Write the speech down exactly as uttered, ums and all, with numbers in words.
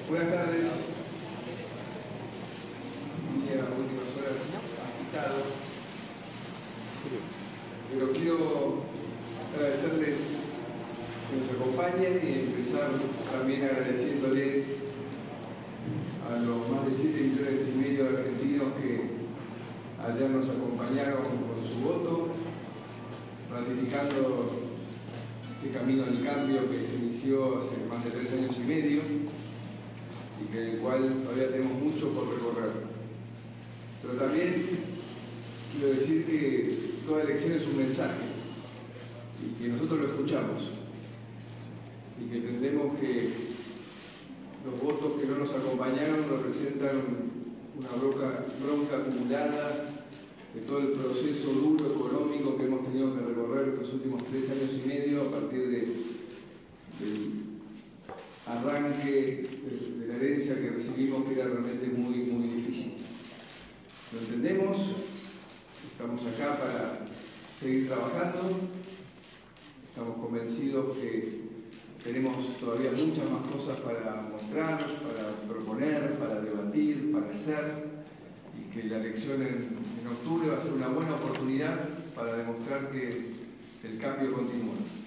Buenas tardes. Día, últimas horas agitado. Pero quiero agradecerles que nos acompañen y empezar también agradeciéndole a los más de siete millones y medio de argentinos que ayer nos acompañaron con su voto, ratificando este camino al cambio que se inició hace más de tres años y medio y que en el cual todavía tenemos mucho por recorrer. Pero también quiero decir que toda elección es un mensaje y que nosotros lo escuchamos y que entendemos que los votos que no nos acompañaron representan una bronca, bronca acumulada de todo el proceso duro económico que hemos tenido que recorrer estos últimos tres años y medio a partir de, del arranque de, de la herencia que recibimos, que era realmente muy, muy difícil. Lo entendemos, estamos acá para seguir trabajando, estamos convencidos que tenemos todavía muchas más cosas para mostrar, para proponer, para debatir, para hacer, y que la elección en, en octubre va a ser una buena oportunidad para demostrar que el cambio continúa.